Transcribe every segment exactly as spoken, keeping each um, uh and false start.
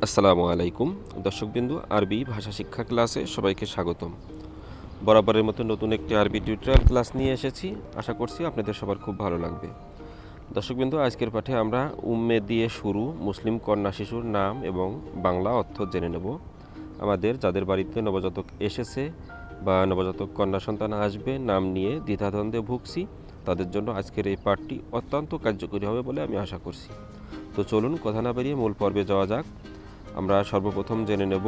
আসসালামু আলাইকুম দর্শকবিন্দু, আরবি ভাষা শিক্ষা ক্লাসে সবাইকে স্বাগতম। বরাবরের মতো নতুন একটি আরবি টিউটোরিয়াল ক্লাস নিয়ে এসেছি। আশা করছি আপনাদের সবার খুব ভালো লাগবে। দর্শকবিন্দু, আজকের পাঠে আমরা উম্মে দিয়ে শুরু মুসলিম কন্যা শিশুর নাম এবং বাংলা অর্থ জেনে নেব। আমাদের যাদের বাড়িতে নবজাতক এসেছে বা নবজাতক কন্যা সন্তান আসবে, নাম নিয়ে দ্বিধাদ্বন্দ্বে ভুগছি, তাদের জন্য আজকের এই পাঠটি অত্যন্ত কার্যকরী হবে বলে আমি আশা করছি। তো চলুন কথা না বেরিয়ে মূল পর্বে যাওয়া যাক। আমরা সর্বপ্রথম জেনে নেব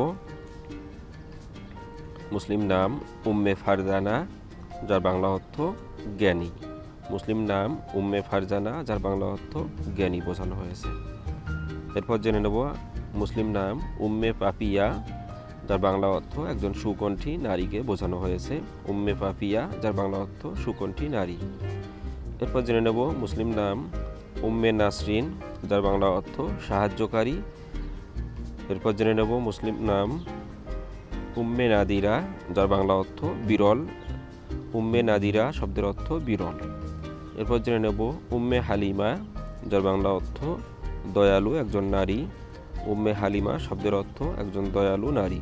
মুসলিম নাম উম্মে ফারজানা, যার বাংলা অর্থ জ্ঞানী। মুসলিম নাম উম্মে ফারজানা, যার বাংলা অর্থ জ্ঞানী বোঝানো হয়েছে। এরপর জেনে নেব মুসলিম নাম উম্মে পাপিয়া, যার বাংলা অর্থ একজন সুকণ্ঠী নারীকে বোঝানো হয়েছে। উম্মে পাপিয়া, যার বাংলা অর্থ সুকণ্ঠী নারী। এরপর জেনে নেব মুসলিম নাম উম্মে নাসরিন, যার বাংলা অর্থ সাহায্যকারী। এরপর জেনে নেব মুসলিম নাম উম্মে নাদিরা, যার বাংলা অর্থ বিরল। উম্মে নাদিরা শব্দের অর্থ বিরল। এরপর জেনে নেব উম্মে হালিমা, যার বাংলা অর্থ দয়ালু একজন নারী। উম্মে হালিমা শব্দের অর্থ একজন দয়ালু নারী।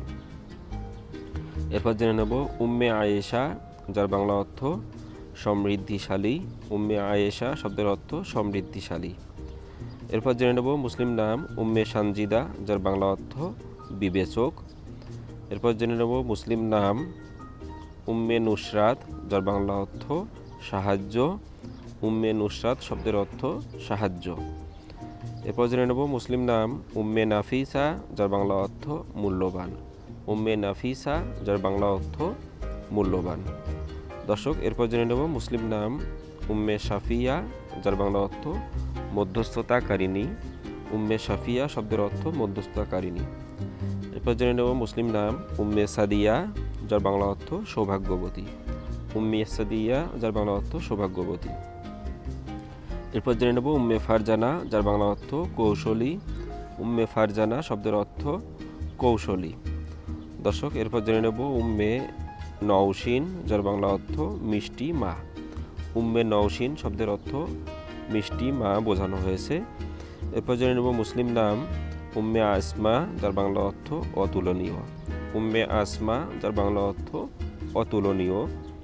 এরপর জেনে নেব উম্মে আয়েশা, যার বাংলা অর্থ সমৃদ্ধিশালী। উম্মে আয়েশা শব্দের অর্থ সমৃদ্ধিশালী। এরপর জেনে নেব মুসলিম নাম উম্মে সানজিদা, যার বাংলা অর্থ বিবেচক। এরপর জেনে নেব মুসলিম নাম উম্মে নুসরাত, যার বাংলা অর্থ সাহায্য। উম্মে নুসরাত শব্দের অর্থ সাহায্য। এরপর জেনে নেব মুসলিম নাম উম্মে নাফিসা, যার বাংলা অর্থ মূল্যবান। উম্মে নাফিসা, যার বাংলা অর্থ মূল্যবান। দর্শক, এরপর জেনে নেব মুসলিম নাম উম্মে সাফিয়া, যার বাংলা অর্থ মধ্যস্থতাকারিণী। উম্মে সাফিয়া শব্দের অর্থ মধ্যস্থতাকারিণী। এরপর জেনে নেব মুসলিম নাম উম্মে সাদিয়া, যার বাংলা অর্থ সৌভাগ্যবতী। উম্মে সাদিয়া, যার বাংলা অর্থ সৌভাগ্যবতী। এরপর জেনে নেব উম্মে ফারজানা, যার বাংলা অর্থ কৌশলী। উম্মে ফারজানা শব্দের অর্থ কৌশলী। দর্শক, এরপর জেনে নেব উম্মে নওশিন, যার বাংলা অর্থ মিষ্টি মা। উম্মে নওশিন শব্দের অর্থ মিষ্টি মা বোঝানো হয়েছে। এরপর জেনে নেব মুসলিম নাম উম্মে আসমা, যার বাংলা অর্থ অতুলনীয়। উম্মে আসমা, যার বাংলা অর্থ অতুলনীয়।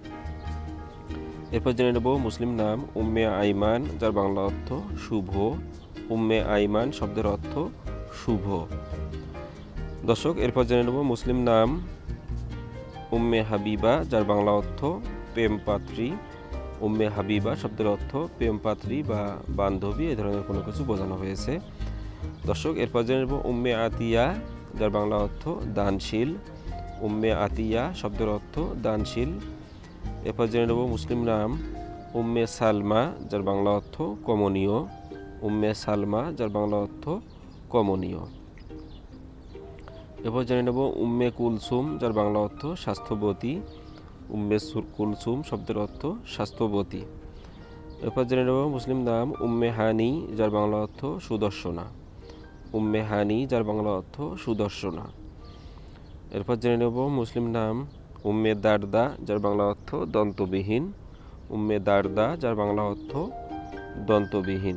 এরপর জেনে নেব মুসলিম নাম উম্মে আইমান, যার বাংলা অর্থ শুভ। উম্মে আইমান শব্দের অর্থ শুভ। দর্শক, এরপর জেনে নেব মুসলিম নাম উম্মে হাবিবা, যার বাংলা অর্থ প্রেমপাত্রী। উম্মে হাবিবা শব্দের অর্থ প্রেমপাত্রী বা বান্ধবী, এ ধরনের কোনো কিছু বোঝানো হয়েছে। দর্শক, এরপর জেনে নেব উম্মে আতিয়া, যার বাংলা অর্থ দানশীল। উম্মে আতিয়া শব্দের অর্থ দানশীল। এরপর জেনে নেব মুসলিম নাম উম্মে সালমা, যার বাংলা অর্থ কমনীয়। উম্মে সালমা, যার বাংলা অর্থ কমনীয়। এরপর জেনে নেব উম্মে কুলসুম, যার বাংলা অর্থ স্বাস্থ্যবতী। উম্মে কুলসুম শব্দের অর্থ স্বাস্থ্যবতী। এরপর জেনে নেব মুসলিম নাম উম্মে হানি, যার বাংলা অর্থ সুদর্শনা। উম্মে হানি, যার বাংলা অর্থ সুদর্শনা। এরপর জেনে নেব মুসলিম নাম উম্মে দারদা, যার বাংলা অর্থ দন্তবিহীন। উম্মে দারদা, যার বাংলা অর্থ দন্তবিহীন।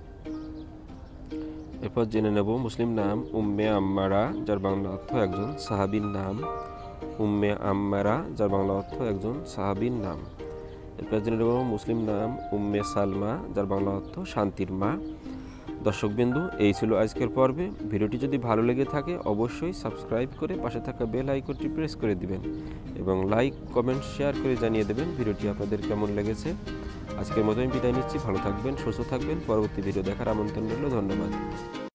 এরপর জেনে নেব মুসলিম নাম উম্মে আম্মারা, যার বাংলা অর্থ একজন সাহাবীর নাম। উম্মে আম্মারা, যার বাংলা অর্থ একজন সাহাবীর নাম। এরপর জেনে নেব মুসলিম নাম উম্মে সালমা, যার বাংলা অর্থ শান্তির মা। দর্শকবিন্দু, এই ছিল আজকের পর্বে। ভিডিওটি যদি ভালো লেগে থাকে অবশ্যই সাবস্ক্রাইব করে পাশে থাকা বেল আইকনটি প্রেস করে দিবেন এবং লাইক কমেন্ট শেয়ার করে জানিয়ে দেবেন ভিডিওটি আপনাদের কেমন লেগেছে। আজকের মতো আমি বিদায় নিচ্ছি। ভালো থাকবেন, সুস্থ থাকবেন। পরবর্তী ভিডিও দেখার আমন্ত্রণ রইল। ধন্যবাদ।